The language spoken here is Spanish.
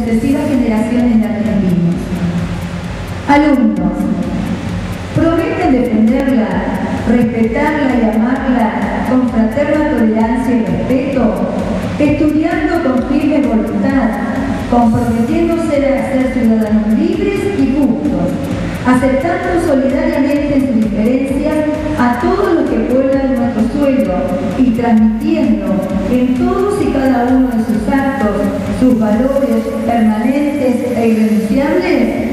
sucesivas generaciones de argentinos. Alumnos, prometen defenderla, respetarla y amarla con fraterna tolerancia y respeto, estudiando con firme voluntad, comprometiéndose a ser ciudadanos libres y justos, aceptando solidariamente en sus diferencias a todos los que pueblan nuestro suelo y transmitiendo en todos y cada uno de sus actos sus valores permanentes e irrenunciables,